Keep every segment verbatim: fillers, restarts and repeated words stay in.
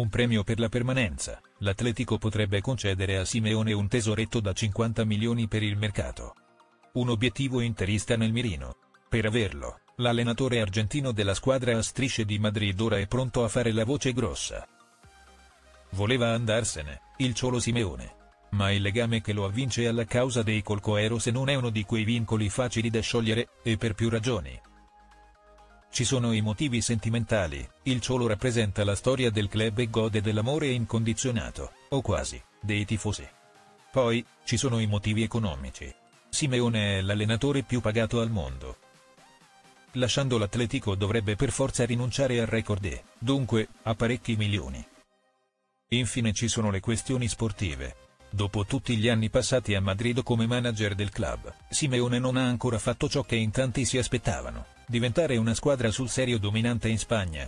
un premio per la permanenza, l'Atletico potrebbe concedere a Simeone un tesoretto da cinquanta milioni per il mercato. Un obiettivo interista nel mirino. Per averlo, l'allenatore argentino della squadra a strisce di Madrid ora è pronto a fare la voce grossa. Voleva andarsene, il Cholo Simeone. Ma il legame che lo avvince alla causa dei colcoeros non è uno di quei vincoli facili da sciogliere, e per più ragioni. Ci sono i motivi sentimentali, il Cholo rappresenta la storia del club e gode dell'amore incondizionato, o quasi, dei tifosi. Poi, ci sono i motivi economici. Simeone è l'allenatore più pagato al mondo. Lasciando l'Atletico dovrebbe per forza rinunciare al record e, dunque, a parecchi milioni. Infine ci sono le questioni sportive. Dopo tutti gli anni passati a Madrid come manager del club, Simeone non ha ancora fatto ciò che in tanti si aspettavano, diventare una squadra sul serio dominante in Spagna.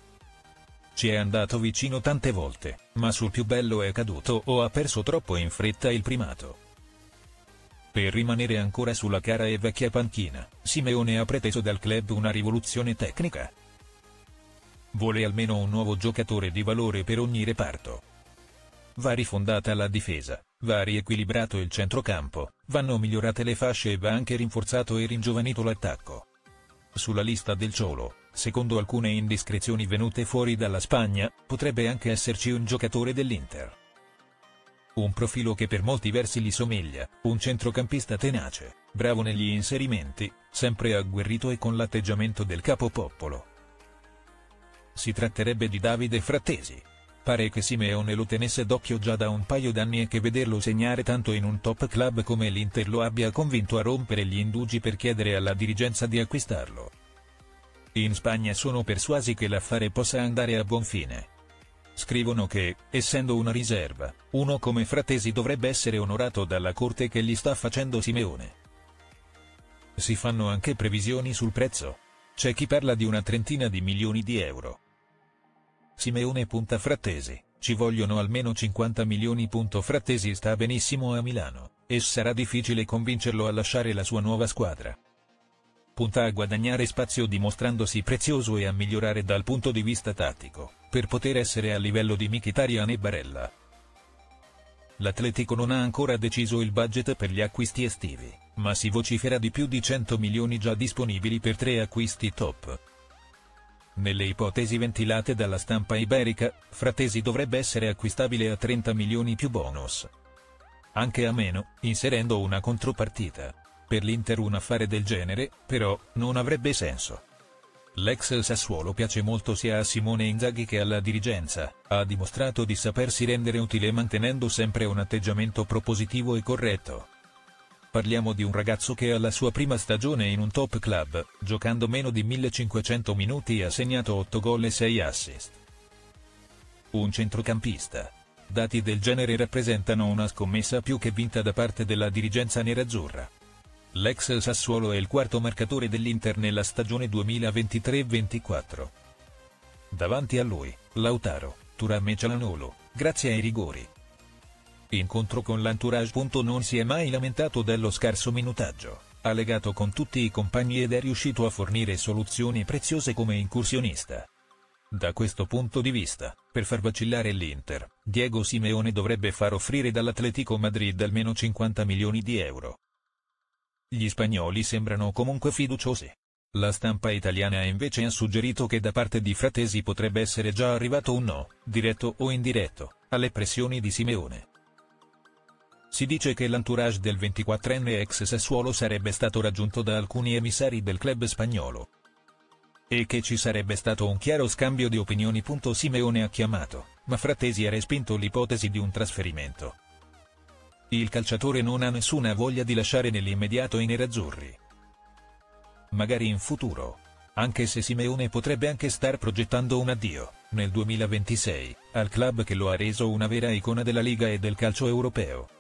Ci è andato vicino tante volte, ma sul più bello è caduto o ha perso troppo in fretta il primato. Per rimanere ancora sulla cara e vecchia panchina, Simeone ha preteso dal club una rivoluzione tecnica. Vuole almeno un nuovo giocatore di valore per ogni reparto. Va rifondata la difesa, va riequilibrato il centrocampo, vanno migliorate le fasce e va anche rinforzato e ringiovanito l'attacco. Sulla lista del Cholo, secondo alcune indiscrezioni venute fuori dalla Spagna, potrebbe anche esserci un giocatore dell'Inter. Un profilo che per molti versi gli somiglia, un centrocampista tenace, bravo negli inserimenti, sempre agguerrito e con l'atteggiamento del capopopolo. Si tratterebbe di Davide Frattesi. Pare che Simeone lo tenesse d'occhio già da un paio d'anni e che vederlo segnare tanto in un top club come l'Inter lo abbia convinto a rompere gli indugi per chiedere alla dirigenza di acquistarlo. In Spagna sono persuasi che l'affare possa andare a buon fine. Scrivono che, essendo una riserva, uno come Frattesi dovrebbe essere onorato dalla corte che gli sta facendo Simeone. Si fanno anche previsioni sul prezzo. C'è chi parla di una trentina di milioni di euro. Simeone punta Frattesi, ci vogliono almeno cinquanta milioni. Frattesi sta benissimo a Milano, e sarà difficile convincerlo a lasciare la sua nuova squadra. Punta a guadagnare spazio dimostrandosi prezioso e a migliorare dal punto di vista tattico, per poter essere a livello di Mkhitaryan e Barella. L'Atletico non ha ancora deciso il budget per gli acquisti estivi, ma si vocifera di più di cento milioni già disponibili per tre acquisti top. Nelle ipotesi ventilate dalla stampa iberica, Frattesi dovrebbe essere acquistabile a trenta milioni più bonus. Anche a meno, inserendo una contropartita. Per l'Inter un affare del genere, però, non avrebbe senso. L'ex Sassuolo piace molto sia a Simone Inzaghi che alla dirigenza, ha dimostrato di sapersi rendere utile mantenendo sempre un atteggiamento propositivo e corretto. Parliamo di un ragazzo che alla sua prima stagione in un top club, giocando meno di millecinquecento minuti ha segnato otto gol e sei assist. Un centrocampista. Dati del genere rappresentano una scommessa più che vinta da parte della dirigenza nerazzurra. L'ex Sassuolo è il quarto marcatore dell'Inter nella stagione duemilaventitré ventiquattro. Davanti a lui, Lautaro, Thuram e Çalhanoğlu, grazie ai rigori. Incontro con l'entourage. Non si è mai lamentato dello scarso minutaggio, ha legato con tutti i compagni ed è riuscito a fornire soluzioni preziose come incursionista. Da questo punto di vista, per far vacillare l'Inter, Diego Simeone dovrebbe far offrire dall'Atlético Madrid almeno cinquanta milioni di euro. Gli spagnoli sembrano comunque fiduciosi. La stampa italiana invece ha suggerito che da parte di Frattesi potrebbe essere già arrivato un no, diretto o indiretto, alle pressioni di Simeone. Si dice che l'entourage del ventiquattrenne ex Sassuolo sarebbe stato raggiunto da alcuni emissari del club spagnolo. E che ci sarebbe stato un chiaro scambio di opinioni. Simeone ha chiamato, ma Frattesi ha respinto l'ipotesi di un trasferimento. Il calciatore non ha nessuna voglia di lasciare nell'immediato i nerazzurri. Magari in futuro. Anche se Simeone potrebbe anche star progettando un addio, nel duemilaventisei, al club che lo ha reso una vera icona della Liga e del calcio europeo.